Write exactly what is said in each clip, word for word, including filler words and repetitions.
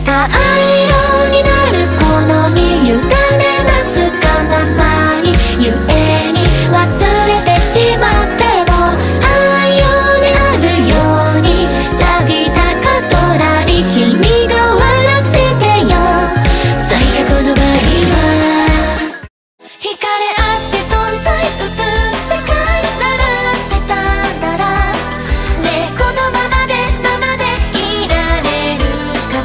赤色になる好み委ねますかなまにゆえに忘れてしまっても愛用であるように錆びたカトラリ君が終わらせてよ最悪の場合は惹かれ合って存在映す世界ならせたならねえこのままでままでいられるか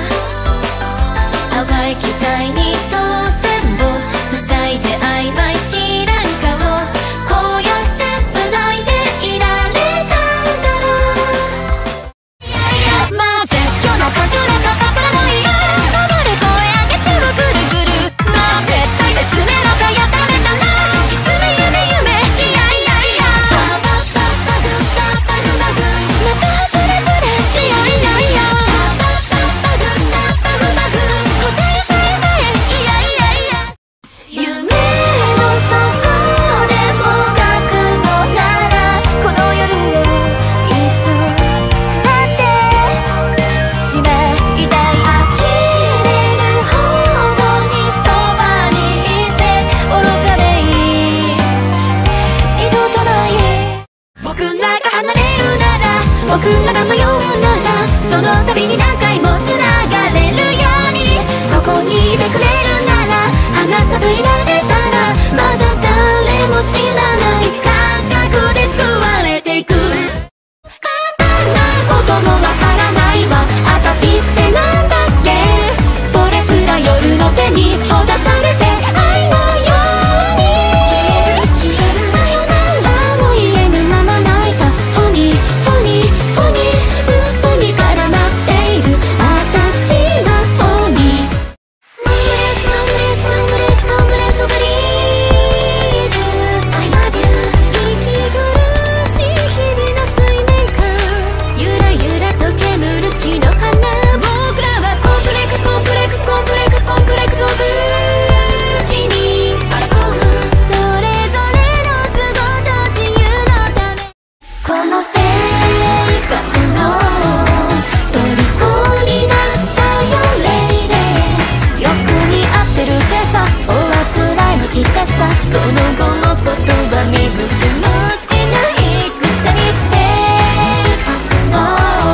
な淡い期待に当選を塞いで曖昧知らん顔こうやって繋いでいられたんだろういやいやまあ絶叫な感情なんかかからないよ黙れ声上げてはぐるぐるまあ絶対絶命のかやためたら失明夢夢いやいやいやサバサバグサバグバグまたそれぞれ強いやいやサバサバグサバグバグ答え答え答えいやいやいや夢の底でもがくのならこの夜をいっそ食らってしまいたい呆れるほどにそばにいて愚かめい二度とない僕らが離れるなら僕らが迷うならその度に何回もつながれるようにここにいてくれるなら離さずいられたらまだ誰も知らない感覚で救われていく簡単なこともわからないわ私ってなんだっけそれすら夜の手にほだされて愛のようにさよならも言えぬまま泣いたフォニーフォニーフォニー嘘に絡まっている私はフォニーモングレスモングレスモングレスモングレスオブリージュ I love you 息苦しい日々の水面下ゆらゆらと煙る血の花僕らはコンプレックスコンプレックスコンプレックスコンプレックスオブ日に争うそれぞれの都合と自由のためこの生活の虜になっちゃうよレイデーよく似合ってるってさおあつらいのきってさその後の言葉見向きもしないくせに生活の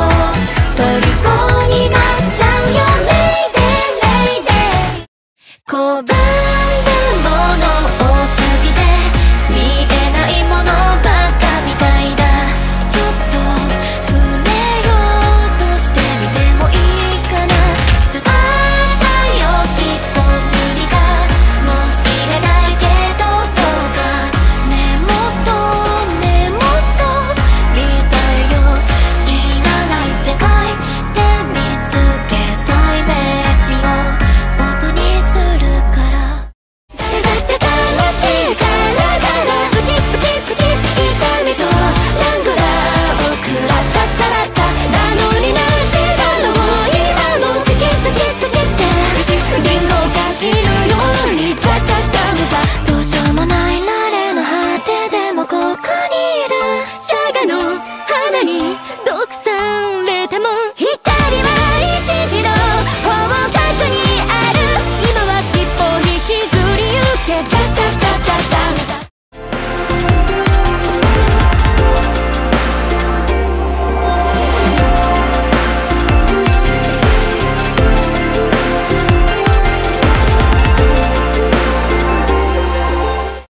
虜になっちゃうよレイデーレイデー拒んだもの多すぎて見えないものばっかみたいだちょっと触れようとしてみてもいいかな伝わったよきっと無理かもしれないけどどうかねもっとねもっと見たいよ知らない世界で見つけたい飯を音にするから誰だって楽しいからだら好き好き好き痛みとラングラー僕らだったらったなのになぜだろう今も好き好き好きってリンゴをかじるようにザザザザどうしようもない慣れの果てでもここにいるシャガの花に